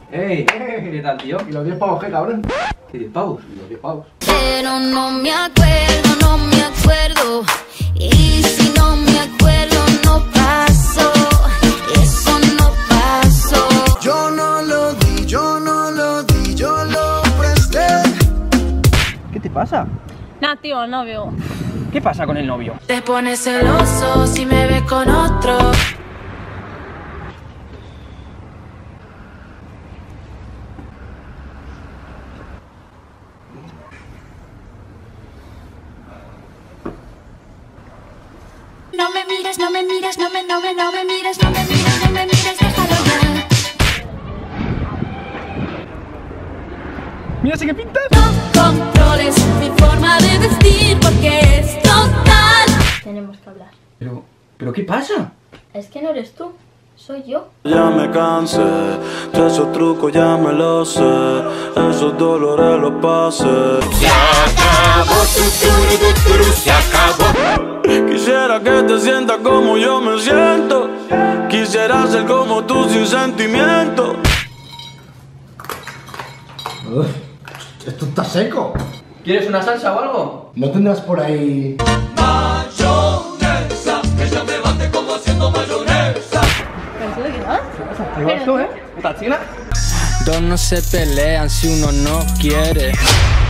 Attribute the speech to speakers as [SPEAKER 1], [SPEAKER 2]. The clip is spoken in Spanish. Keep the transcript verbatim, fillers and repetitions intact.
[SPEAKER 1] Ey, ¿qué tal, tío?
[SPEAKER 2] ¿Y los diez pavos qué, cabrón?
[SPEAKER 1] ¿Qué diez pavos?
[SPEAKER 2] ¿Y los diez pavos?
[SPEAKER 3] Pero no me acuerdo, no me acuerdo. Y si no me acuerdo, no pasó. Eso no pasó.
[SPEAKER 4] Yo no lo di, yo no lo di, yo lo presté.
[SPEAKER 1] ¿Qué te pasa?
[SPEAKER 5] Nah, tío, el novio.
[SPEAKER 1] ¿Qué pasa con el novio?
[SPEAKER 3] Te pones celoso si me ves con otro. No me mires, no me mires, no me, no me, no me mires, no me mires, no me mires, déjalo ya.
[SPEAKER 1] Mira, ¿sí que pintas?
[SPEAKER 3] No controles mi forma de vestir porque es total.
[SPEAKER 5] Tenemos que hablar.
[SPEAKER 1] Pero, ¿pero qué pasa?
[SPEAKER 5] Es que no eres tú, soy yo.
[SPEAKER 4] Ya me cansé, de esos trucos ya me lo sé, esos dolores los pasé.
[SPEAKER 6] Se acabó, tuturu, tuturu, se acabó.
[SPEAKER 4] Quisiera que te sientas como yo me siento, quisiera ser como tú sin sentimiento.
[SPEAKER 2] Uf, esto está seco.
[SPEAKER 1] ¿Quieres una salsa o algo?
[SPEAKER 2] ¿No tendrás por ahí...?
[SPEAKER 6] Mayonesa, que ella me bate como haciendo mayonesa.
[SPEAKER 5] ¿Pero tú de qué vas?
[SPEAKER 1] ¿Te vas tú, eh? ¿Puta china?
[SPEAKER 7] Dos no se pelean si uno no quiere.